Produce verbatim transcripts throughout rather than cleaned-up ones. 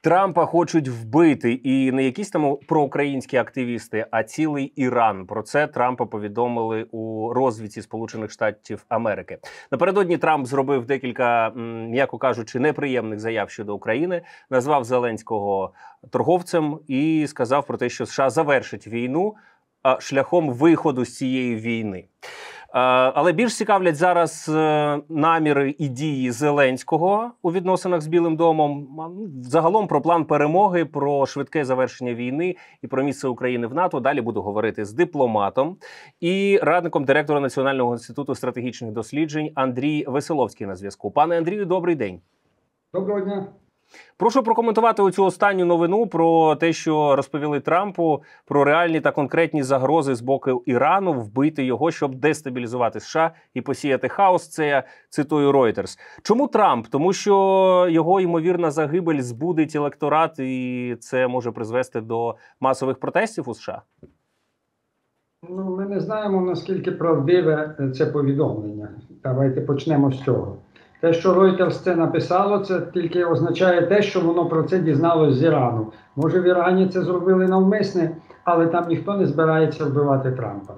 Трампа хочуть вбити, і не якісь там проукраїнські активісти, а цілий Іран. Про це Трампа повідомили у розвідці Сполучених Штатів Америки. Напередодні Трамп зробив декілька, м'яко кажучи, неприємних заяв щодо України, назвав Зеленського торговцем і сказав про те, що США завершить війну шляхом виходу з цієї війни. Але більш цікавлять зараз наміри і дії Зеленського у відносинах з Білим домом. Загалом про план перемоги, про швидке завершення війни і про місце України в НАТО. Далі буду говорити з дипломатом і радником директора Національного інституту стратегічних досліджень Андрій Веселовський на зв'язку. Пане Андрію, добрий день. Доброго дня. Прошу прокоментувати оцю останню новину про те, що розповіли Трампу, про реальні та конкретні загрози з боку Ірану вбити його, щоб дестабілізувати США і посіяти хаос. Це я цитую Reuters. Чому Трамп? Тому що його ймовірна загибель збудить електорат і це може призвести до масових протестів у США? Ну, ми не знаємо, наскільки правдиве це повідомлення. Давайте почнемо з цього. Те, що Reuters це написало, це тільки означає те, що воно про це дізналось з Ірану. Може, в Ірані це зробили навмисне, але там ніхто не збирається вбивати Трампа.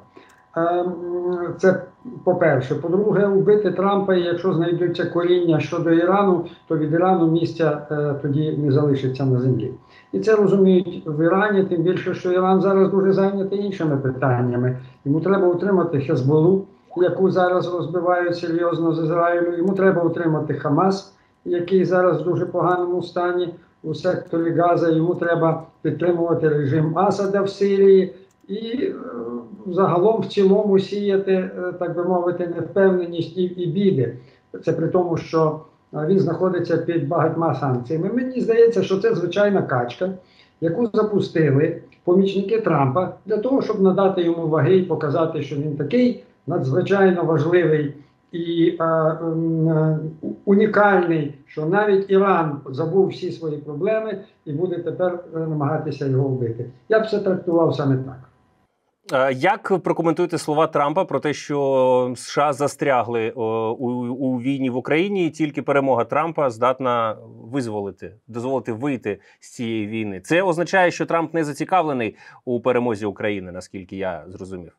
Це по-перше. По-друге, вбити Трампа, і якщо знайдуться коріння щодо Ірану, то від Ірану місця тоді не залишиться на землі. І це розуміють в Ірані, тим більше, що Іран зараз дуже зайнятий іншими питаннями. Йому треба утримати Хезболу, яку зараз розбивають серйозно з Ізраїлю. Йому треба утримати Хамас, який зараз в дуже поганому стані у секторі Газа. Йому треба підтримувати режим Асада в Сирії і загалом в цілому сіяти, так би мовити, невпевненість і, і біди. Це при тому, що він знаходиться під багатьма санкціями. Мені здається, що це звичайна качка, яку запустили помічники Трампа для того, щоб надати йому ваги і показати, що він такий надзвичайно важливий і е, е, унікальний, що навіть Іран забув всі свої проблеми і буде тепер намагатися його вбити. Я б це трактував саме так. Як прокоментуєте слова Трампа про те, що США застрягли у, у війні в Україні і тільки перемога Трампа здатна визволити, дозволити вийти з цієї війни? Це означає, що Трамп не зацікавлений у перемозі України, наскільки я зрозумів.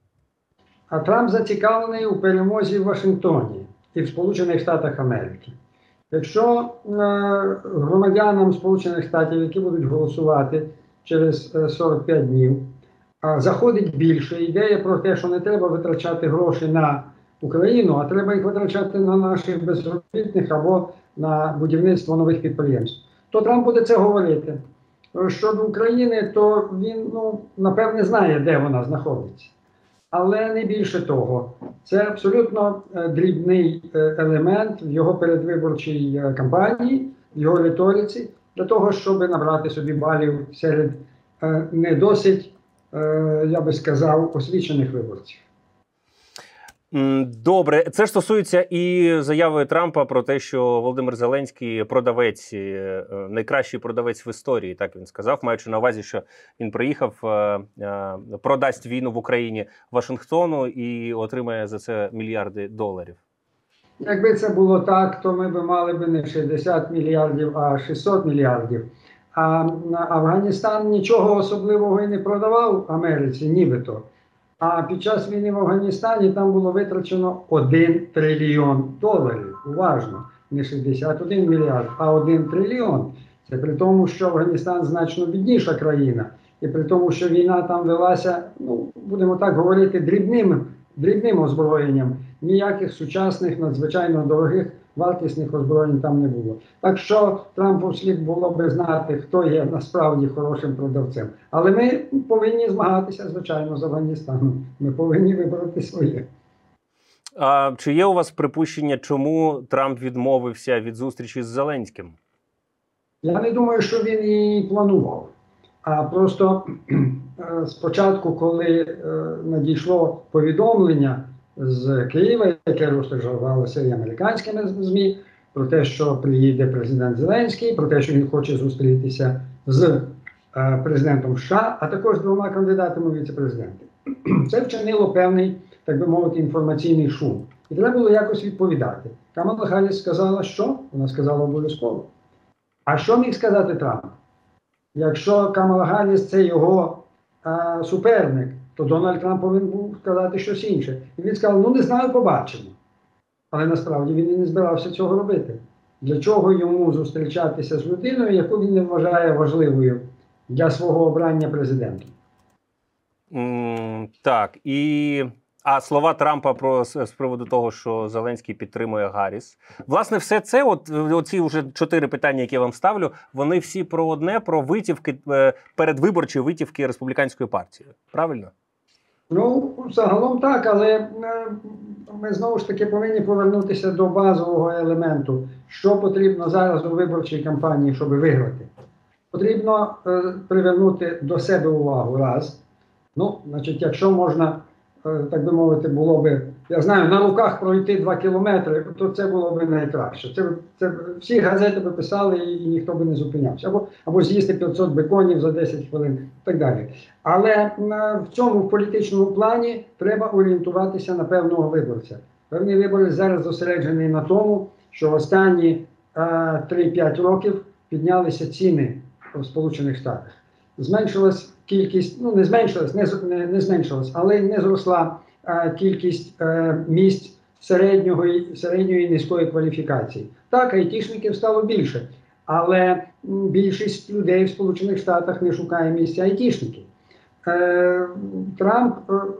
А Трамп зацікавлений у перемозі в Вашингтоні і в Сполучених Штатах Америки. Якщо е, громадянам Сполучених Штатів, які будуть голосувати через е, сорок п'ять днів, е, заходить більше ідея про те, що не треба витрачати гроші на Україну, а треба їх витрачати на наших безробітних або на будівництво нових підприємств, то Трамп буде це говорити. Щодо України, то він, ну, напевне, знає, де вона знаходиться. Але не більше того. Це абсолютно дрібний елемент в його передвиборчій кампанії, в його риториці, для того, щоб набрати собі балів серед не досить, я би сказав, освічених виборців. Добре. Це ж стосується і заяви Трампа про те, що Володимир Зеленський продавець, найкращий продавець в історії, так він сказав, маючи на увазі, що він приїхав, продасть війну в Україні Вашингтону і отримає за це мільярди доларів. Якби це було так, то ми б мали б не шістдесят мільярдів, а шістсот мільярдів. А Афганістан нічого особливого і не продавав Америці, нібито. А під час війни в Афганістані там було витрачено один трильйон доларів. Уважно, не шістдесят один мільярд, а один трильйон. Це при тому, що Афганістан значно бідніша країна. І при тому, що війна там велася, ну, будемо так говорити, дрібним, дрібним озброєнням. Ніяких сучасних, надзвичайно дорогих, вартісних озброєнь там не було. Так що Трампу слід було би знати, хто є насправді хорошим продавцем. Але ми повинні змагатися, звичайно, з Афганістаном. Ми повинні вибрати своє. А чи є у вас припущення, чому Трамп відмовився від зустрічі з Зеленським? Я не думаю, що він її планував. А просто спочатку, коли надійшло повідомлення з Києва, яке розташувалося і американськими ЗМІ, про те, що приїде президент Зеленський, про те, що він хоче зустрітися з е, президентом США, а також двома кандидатами у віце-президенти. Це вчинило певний, так би мовити, інформаційний шум. І треба було якось відповідати. Камала Харріс сказала, що? Вона сказала обов'язково. А що міг сказати Трамп? Якщо Камала Гарріс – це його а, суперник, то Дональд Трамп повинен був сказати щось інше. І він сказав, ну не знаю, побачимо. Але насправді він і не збирався цього робити. Для чого йому зустрічатися з людиною, яку він не вважає важливою для свого обрання президентом? Mm, так, і... А слова Трампа про, з приводу того, що Зеленський підтримує Гарріс. Власне, все це, от оці вже чотири питання, які я вам ставлю, вони всі про одне, про витівки, передвиборчі витівки республіканської партії. Правильно? Ну, загалом так, але ми знову ж таки повинні повернутися до базового елементу. Що потрібно зараз у виборчій кампанії, щоб виграти? Потрібно е, привернути до себе увагу, раз. Ну, значить, якщо можна, е, так би мовити, було би, я знаю, на руках пройти два кілометри, то це було б найкраще. Це, це, всі газети би писали і, і ніхто би не зупинявся. Або, або з'їсти п'ятсот беконів за десять хвилин і так далі. Але е, в цьому в політичному плані треба орієнтуватися на певного виборця. Певний виборець зараз зосереджений на тому, що останні е, три-п'ять років піднялися ціни в Сполучених Штатах. Зменшилась кількість, ну не зменшилась, не, не, не зменшилась, але не зросла а, кількість а, місць середнього, середньої і низької кваліфікації. Так, айтішників стало більше, але м, більшість людей в Сполучених Штатах не шукає місця айтішників. Е, Трамп е, е,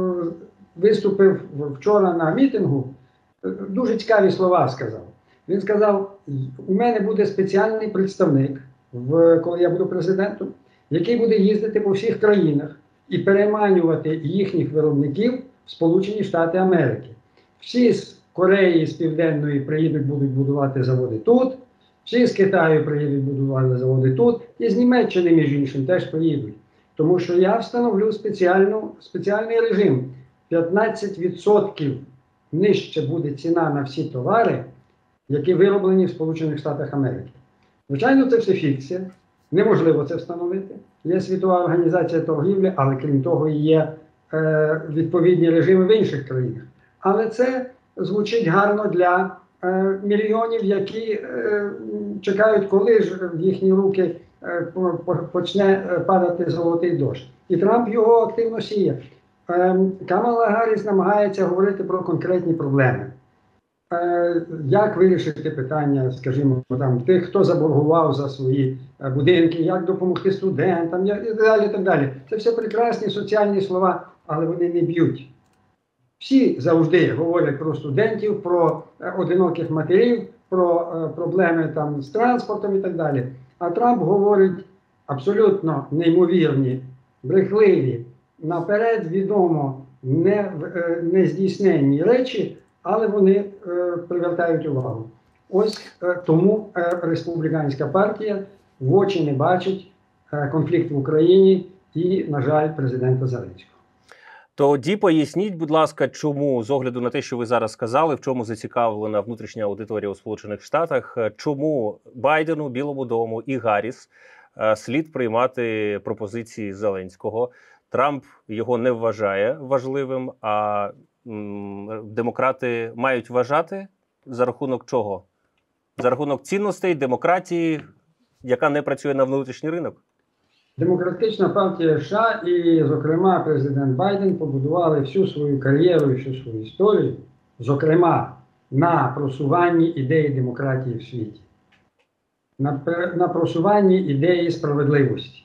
виступив вчора на мітингу, е, дуже цікаві слова сказав. Він сказав, у мене буде спеціальний представник, в, коли я буду президентом, який буде їздити по всіх країнах і переманювати їхніх виробників в Сполучені Штати Америки. Всі з Кореї, з Південної приїдуть, будуть будувати заводи тут, всі з Китаю приїдуть будувати заводи тут, і з Німеччини, між іншим, теж приїдуть. Тому що я встановлю спеціальну, спеціальний режим. п'ятнадцять відсотків нижче буде ціна на всі товари, які вироблені в Сполучених Штатах Америки. Звичайно, це все фікція. Неможливо це встановити. Є Світова організація торгівлі, але крім того є е, відповідні режими в інших країнах. Але це звучить гарно для е, мільйонів, які е, чекають, коли ж в їхні руки е, почне падати золотий дощ. І Трамп його активно сіє. Е, Камала Гарріс намагається говорити про конкретні проблеми. Як вирішити питання, скажімо, там, тих, хто заборгував за свої будинки, як допомогти студентам, і так далі, і так далі. Це все прекрасні соціальні слова, але вони не б'ють. Всі завжди говорять про студентів, про одиноких матерів, про проблеми там, з транспортом і так далі. А Трамп говорить абсолютно неймовірні, брехливі, наперед відомо не, нездійсненні речі, але вони е, привертають увагу. Ось е, тому е, республіканська партія в очі не бачить е, конфлікт в Україні і, на жаль, президента Зеленського. Тоді поясніть, будь ласка, чому, з огляду на те, що ви зараз сказали, в чому зацікавлена внутрішня аудиторія у Сполучених Штатах, чому Байдену, Білому дому і Гарріс е, слід приймати пропозиції Зеленського? Трамп його не вважає важливим, а демократи мають вважати за рахунок чого? За рахунок цінностей, демократії, яка не працює на внутрішній ринок? Демократична партія США і, зокрема, президент Байден побудували всю свою кар'єру і всю свою історію, зокрема, на просуванні ідеї демократії в світі, на, на просуванні ідеї справедливості.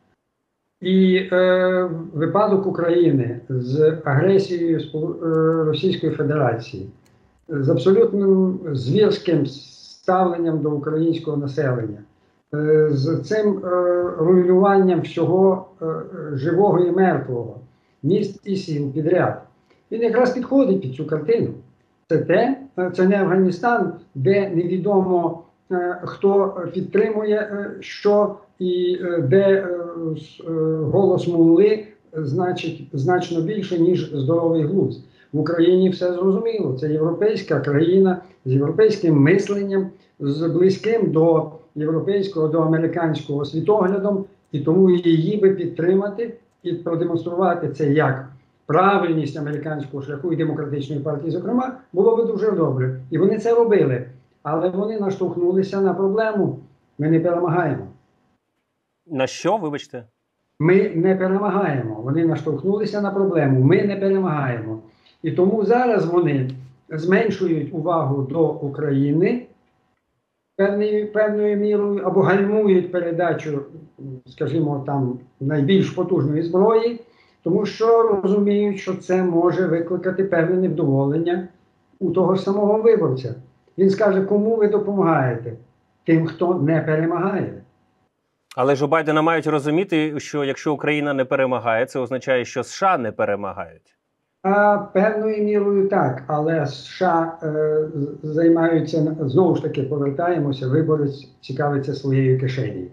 І е, випадок України з агресією Російської Федерації, з абсолютним звірським ставленням до українського населення, е, з цим е, руйнуванням всього е, живого і мертвого, міст і сіл підряд, він якраз підходить під цю картину. Це те, це не Афганістан, де невідомо е, хто підтримує е, що, і де е, голос мулли значить значно більше, ніж здоровий глузд. В Україні все зрозуміло. Це європейська країна з європейським мисленням, з близьким до європейського, до американського світоглядом, і тому її би підтримати і продемонструвати це як правильність американського шляху і демократичної партії, зокрема, було би дуже добре. І вони це робили. Але вони наштовхнулися на проблему. Ми не перемагаємо. На що, вибачте? Ми не перемагаємо. Вони наштовхнулися на проблему. Ми не перемагаємо. І тому зараз вони зменшують увагу до України певною, певною мірою або гальмують передачу, скажімо, там найбільш потужної зброї, тому що розуміють, що це може викликати певне невдоволення у того ж самого виборця. Він скаже, кому ви допомагаєте? Тим, хто не перемагає. Але ж у Байдена мають розуміти, що якщо Україна не перемагає, це означає, що США не перемагають. А певною мірою так, але США е, займаються, знову ж таки, повертаємося, виборець цікавиться своєю кишенею.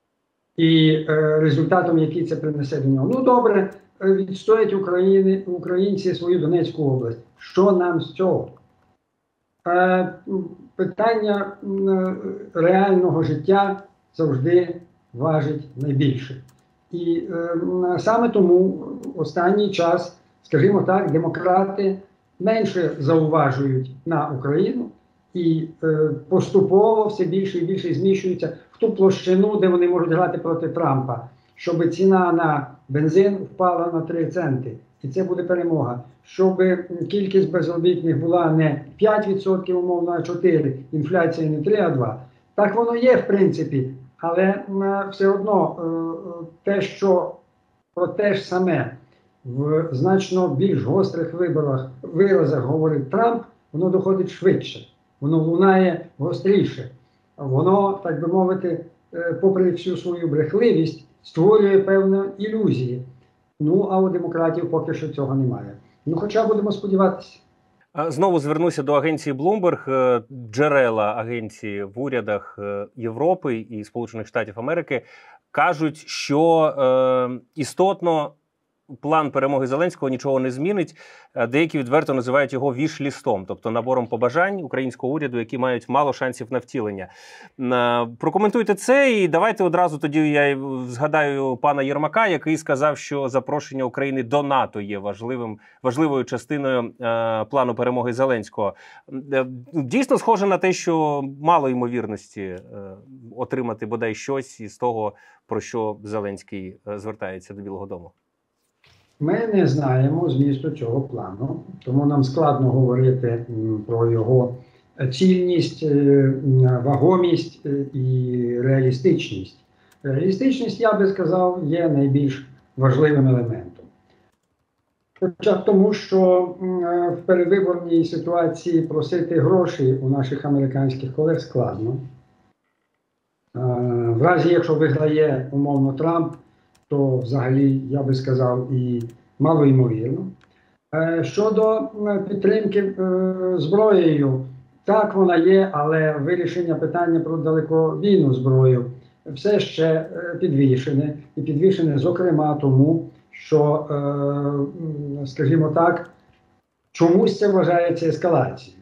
І е, результатом, який це принесе до нього. Ну добре, відстоять України, українці свою Донецьку область. Що нам з цього? Е, питання е, реального життя завжди важить найбільше. І е, саме тому останній час, скажімо так, демократи менше зауважують на Україну і е, поступово все більше і більше зміщуються в ту площину, де вони можуть грати проти Трампа, щоб ціна на бензин впала на три центи. І це буде перемога. Щоб кількість безробітних була не п'ять відсотків, умовно, а чотири відсотки, інфляція не три, а два. Так воно є, в принципі, але е, все одно е, те, що про те ж саме в значно більш гострих виборах, виразах говорить Трамп, воно доходить швидше, воно лунає гостріше. Воно, так би мовити, попри всю свою брехливість, створює певні ілюзії. Ну, а у демократів поки що цього немає. Ну, хоча будемо сподіватися. Знову звернуся до агенції Bloomberg. Джерела агенції в урядах Європи і Сполучених Штатів Америки кажуть, що е, істотно план перемоги Зеленського нічого не змінить. Деякі відверто називають його віш-лістом, тобто набором побажань українського уряду, які мають мало шансів на втілення. Прокоментуйте це і давайте одразу тоді я згадаю пана Єрмака, який сказав, що запрошення України до НАТО є важливим, важливою частиною е, плану перемоги Зеленського. Дійсно схоже на те, що мало ймовірності е, отримати бодай щось із того, про що Зеленський е, звертається до Білого дому. Ми не знаємо змісту цього плану, тому нам складно говорити про його цільність, вагомість і реалістичність. Реалістичність, я би сказав, є найбільш важливим елементом. Хоча тому, що в передвиборній ситуації просити гроші у наших американських колег складно. В разі, якщо виграє, умовно, Трамп, то взагалі, я би сказав, і малоймовірно. Щодо підтримки зброєю, так вона є, але вирішення питання про далекобійну зброю все ще підвішене. І підвішене, зокрема, тому, що, скажімо так, чомусь це вважається ескалацією.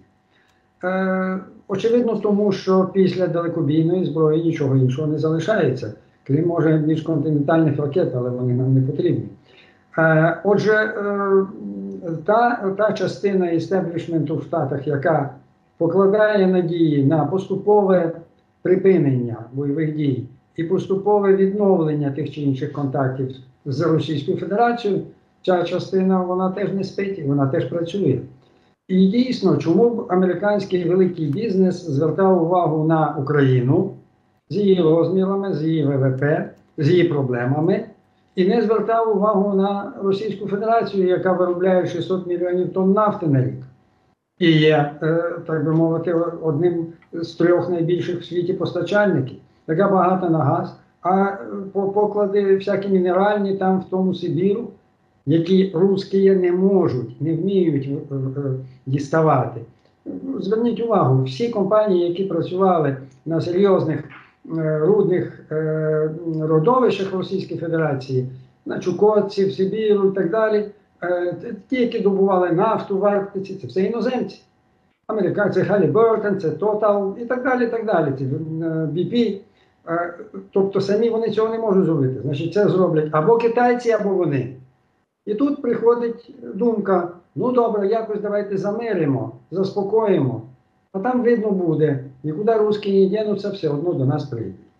Очевидно, тому що після далекобійної зброї нічого іншого не залишається. Крім, може, міжконтинентальних ракет, але вони нам не потрібні. Е, отже, е, та, та частина істеблішменту в Штатах, яка покладає надії на поступове припинення бойових дій і поступове відновлення тих чи інших контактів з Російською Федерацією, ця частина, вона теж не спить, вона теж працює. І дійсно, чому б американський великий бізнес звертав увагу на Україну з її розмірами, з її ВВП, з її проблемами, і не звертав увагу на Російську Федерацію, яка виробляє шістсот мільйонів тонн нафти на рік. І є, так би мовити, одним з трьох найбільших в світі постачальників, яка багата на газ, а поклади всякі мінеральні там в тому Сибіру, які русські не можуть, не вміють діставати. Зверніть увагу, всі компанії, які працювали на серйозних рудних е, родовищах Російської Федерації, на Чукотці, в Сибіру і так далі, е, ті, які добували нафту в Арктиці, це все іноземці. Американці, Halliburton, це Total і так далі, і так далі, це бі пі. Е, тобто самі вони цього не можуть зробити. Значить, це зроблять або китайці, або вони. І тут приходить думка, ну добре, якось давайте замиримо, заспокоїмо. А там видно буде, нікуди русські не дінуться, все одно до нас прийдуть.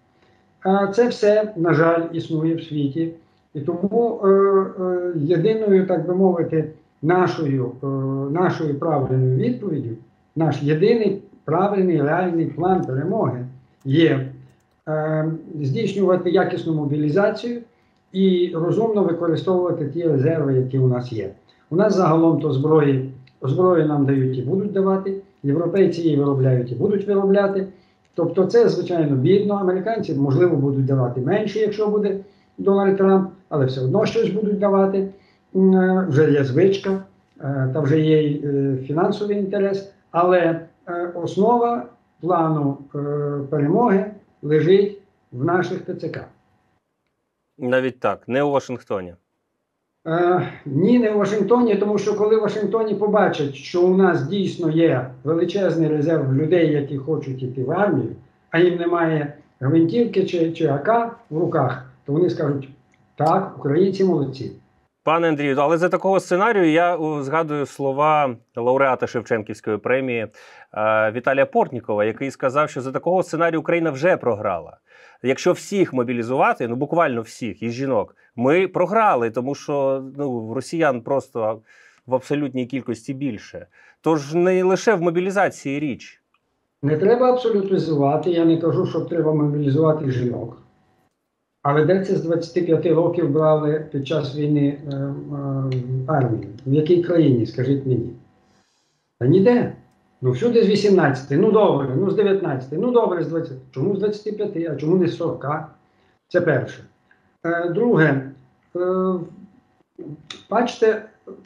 А це все, на жаль, існує в світі. І тому е, е, єдиною, так би мовити, нашою, е, нашою правильною відповіддю, наш єдиний правильний реальний план перемоги є е, здійснювати якісну мобілізацію і розумно використовувати ті резерви, які у нас є. У нас загалом то зброї, зброю нам дають і будуть давати, європейці її виробляють і будуть виробляти. Тобто це, звичайно, бідно. Американці, можливо, будуть давати менше, якщо буде Дональд Трамп, але все одно щось будуть давати. Вже є звичка, та вже є і фінансовий інтерес. Але основа плану перемоги лежить в наших ТЦК. Навіть так, не у Вашингтоні. Е, ні, не в Вашингтоні, тому що коли в Вашингтоні побачать, що у нас дійсно є величезний резерв людей, які хочуть йти в армію, а їм немає гвинтівки чи, чи АК в руках, то вони скажуть, так, українці молодці. Пане Андрію, але за такого сценарію я о, згадую слова лауреата Шевченківської премії е, Віталія Портнікова, який сказав, що за такого сценарію Україна вже програла. Якщо всіх мобілізувати, ну буквально всіх, і жінок, ми програли, тому що ну, росіян просто в абсолютній кількості більше. Тож не лише в мобілізації річ. Не треба абсолютизувати, я не кажу, що треба мобілізувати жінок. Але де це з двадцяти п'яти років брали під час війни е, е, армію? В якій країні, скажіть мені? Та ніде. Ну всюди з вісімнадцяти, ну добре, ну з дев'ятнадцяти, ну добре з двадцяти. Чому з двадцяти п'яти, а чому не з сорока? Це перше. Е, друге, е, бачите,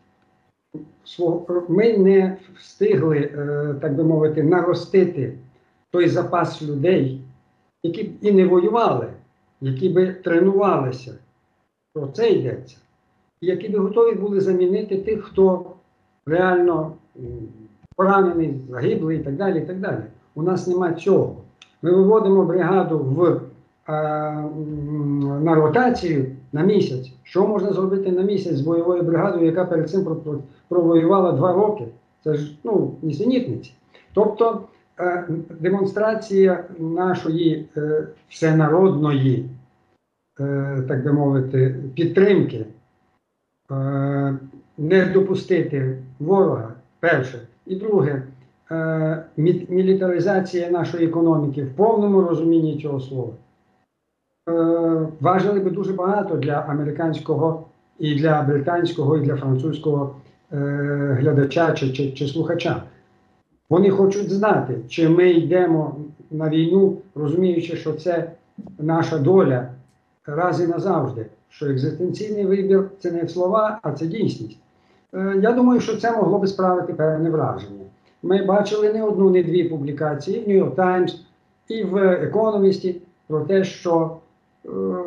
ми не встигли, е, так би мовити, наростити той запас людей, які б і не воювали, які би тренувалися, про це йдеться, і які би готові були замінити тих, хто реально поранений, загиблий і так далі, і так далі. У нас нема цього. Ми виводимо бригаду в, а, на ротацію на місяць. Що можна зробити на місяць з бойовою бригадою, яка перед цим провоювала два роки? Це ж, ну, нісенітниці. Тобто, е, демонстрація нашої е, всенародної, е, так би мовити, підтримки, е, не допустити ворога, перше. І друге, е, мілітаризація нашої економіки в повному розумінні цього слова. Е, важили би дуже багато для американського, і для британського, і для французького е, глядача чи, чи, чи слухача. Вони хочуть знати, чи ми йдемо на війну, розуміючи, що це наша доля раз і назавжди, що екзистенційний вибір – це не слова, а це дійсність. Я думаю, що це могло би справити певне враження. Ми бачили не одну, не дві публікації в New York Times і в Economist про те, що е,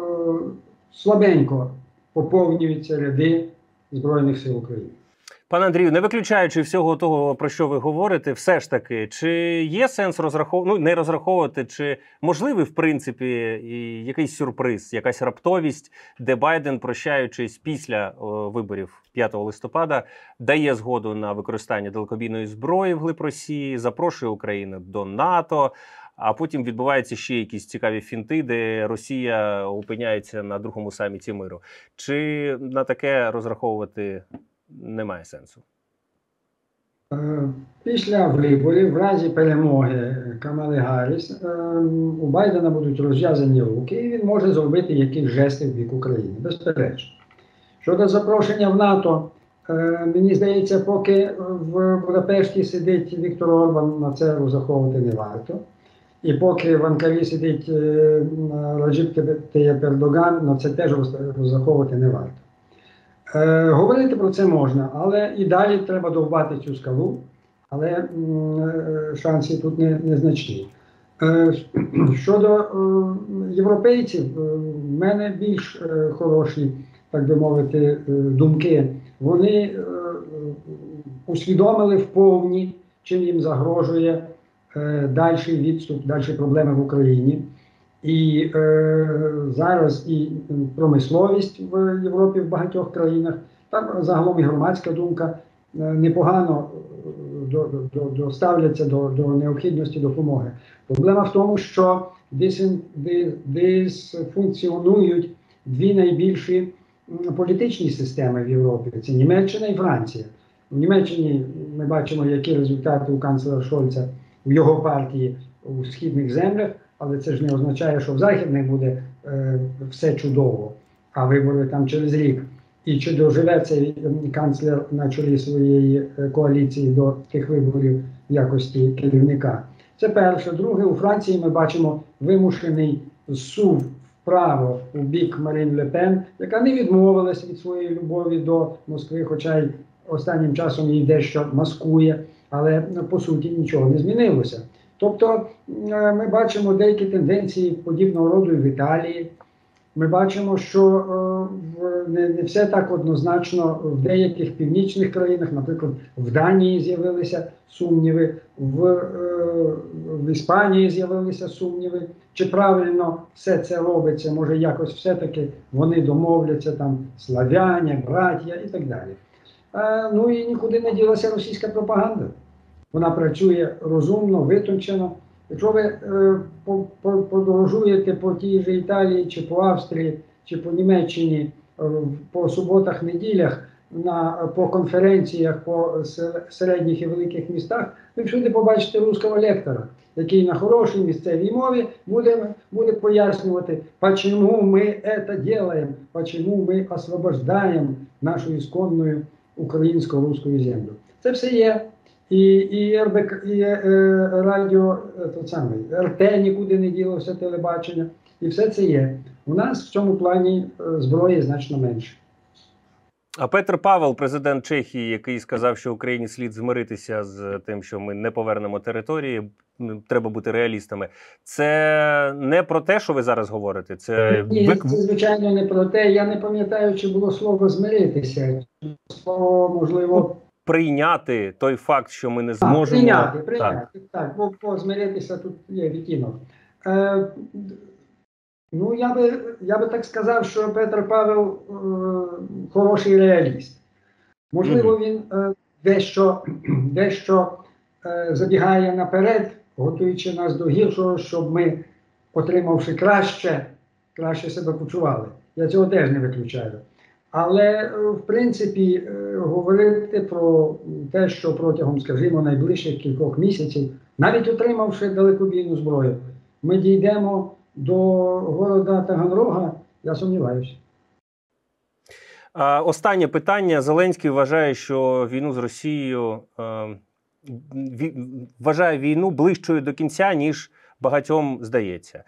слабенько поповнюються ряди Збройних сил України. Пане Андрію, не виключаючи всього того, про що ви говорите, все ж таки, чи є сенс розраховувати, ну, не розраховувати, чи можливий, в принципі, і якийсь сюрприз, якась раптовість, де Байден, прощаючись після о, виборів п'ятого листопада, дає згоду на використання далекобійної зброї вглиб Росії, запрошує Україну до НАТО, а потім відбуваються ще якісь цікаві фінти, де Росія опиняється на другому саміті миру. Чи на таке розраховувати немає сенсу? Після виборів, в разі перемоги Камали Гарріс, у Байдена будуть розв'язані руки, і він може зробити якісь жести в бік України, безперечно. Щодо запрошення в НАТО, мені здається, поки в Будапешті сидить Віктор Орбан, на це розраховувати не варто. І поки в Анкарі сидить Раджіп Таїп Ердоган, на це теж розраховувати не варто. Е, говорити про це можна, але і далі треба довбати цю скалу, але е, шанси тут не, незначні. Е, щодо е, європейців, е, в мене більш е, хороші, так би мовити, е, думки. Вони е, усвідомили вповні, чим їм загрожує е, дальший відступ, дальші проблеми в Україні. І е, зараз і промисловість в Європі, в багатьох країнах, там загалом і громадська думка е, непогано до, до, до, ставляться до, до необхідності допомоги. Проблема в тому, що дисфункціонують дві найбільші політичні системи в Європі. Це Німеччина і Франція. В Німеччині ми бачимо, які результати у канцлера Шольца, у його партії у східних землях, але це ж не означає, що в західних буде е, все чудово, а вибори там через рік. І чи доживе цей канцлер на чолі своєї коаліції до тих виборів в якості керівника. Це перше. Друге, у Франції ми бачимо вимушений зсув вправо у бік Марін Ле Пен, яка не відмовилася від своєї любові до Москви, хоча й останнім часом її дещо маскує, але по суті нічого не змінилося. Тобто ми бачимо деякі тенденції подібного роду і в Італії. Ми бачимо, що е, не, не все так однозначно в деяких північних країнах, наприклад, в Данії з'явилися сумніви, в, е, в Іспанії з'явилися сумніви. Чи правильно все це робиться, може якось все-таки вони домовляться, там, славяне, браття і так далі. Е, ну і нікуди не ділася російська пропаганда. Вона працює розумно, витончено. Якщо ви е, по, по, подорожуєте по тій же Італії, чи по Австрії, чи по Німеччині, е, по суботах-неділях, на, по конференціях по середніх і великих містах, ви всюди побачите русского лектора, який на хорошій місцевій мові буде, буде пояснювати, чому ми це робимо, чому ми освобождаємо нашу ісконну українсько-руську землю. Це все є. І, і, РБК, і е, радіо, тот самий, РТ нікуди не ділося, телебачення. І все це є. У нас в цьому плані зброї значно менше. А Петр Павел, президент Чехії, який сказав, що Україні слід змиритися з тим, що ми не повернемо території, треба бути реалістами. Це не про те, що ви зараз говорите? Це, Ні, ви... це звичайно не про те. Я не пам'ятаю, чи було слово «змиритися». Слово, можливо... Прийняти той факт, що ми не зможемо... А, прийняти, прийняти, так. так бо по змиритися тут є відтінок. Е, ну, я би, я би так сказав, що Петр Павел е, хороший реаліст. Можливо, він е, дещо, дещо е, забігає наперед, готуючи нас до гіршого, щоб ми, отримавши краще, краще себе почували. Я цього теж не виключаю. Але, в принципі, говорити про те, що протягом, скажімо, найближчих кількох місяців, навіть отримавши далекобійну зброю, ми дійдемо до города Таганрога, я сумніваюся. Останнє питання. Зеленський вважає, що війну з Росією вважає війну ближчою до кінця, ніж багатьом здається.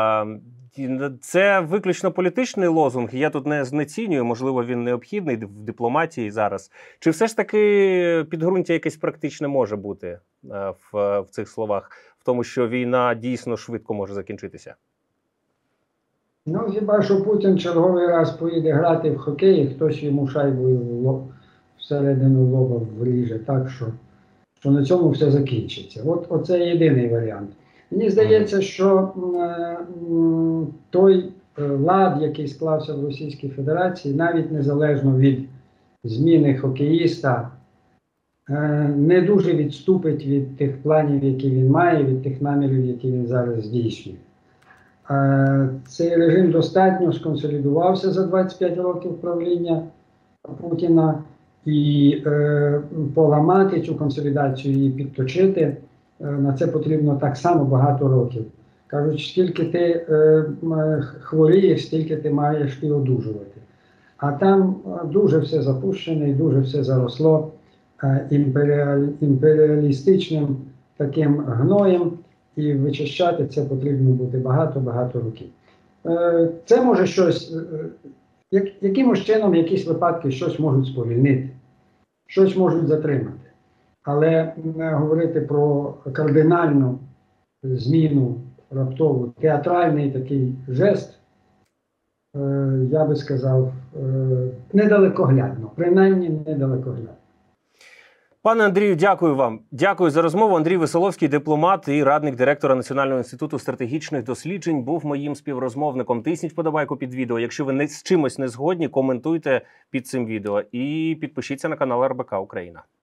Це виключно політичний лозунг, я тут не знецінюю, можливо, він необхідний в дипломатії зараз. Чи все ж таки підґрунтя якесь практичне може бути в, в цих словах, в тому, що війна дійсно швидко може закінчитися? Ну, хіба що Путін черговий раз поїде грати в хокей, хтось йому шайбою в лоб, всередину лоба вріже, так що, що на цьому все закінчиться. От, оце єдиний варіант. Мені здається, що е, той лад, який склався в Російській Федерації, навіть незалежно від зміни хокеїста, е, не дуже відступить від тих планів, які він має, від тих намірів, які він зараз здійснює. Е, цей режим достатньо сконсолідувався за двадцять п'ять років правління Путіна, і е, поламати цю консолідацію і підточити, на це потрібно так само багато років. Кажуть, скільки ти е, хворієш, стільки ти маєш і одужувати. А там дуже все запущене і дуже все заросло е, імперіал, імперіалістичним таким гноєм, і вичищати це потрібно буде багато-багато років. Е, це може щось, е, як, якимось чином, якісь випадки щось можуть сповільнити, щось можуть затримати. Але говорити про кардинальну зміну раптову, театральний такий жест, я би сказав, недалекоглядно, принаймні недалекоглядно. Пане Андрію, дякую вам. Дякую за розмову. Андрій Веселовський, дипломат і радник директора Національного інституту стратегічних досліджень, був моїм співрозмовником. Тисніть вподобайку під відео. Якщо ви не, з чимось не згодні, коментуйте під цим відео. І підпишіться на канал РБК Україна.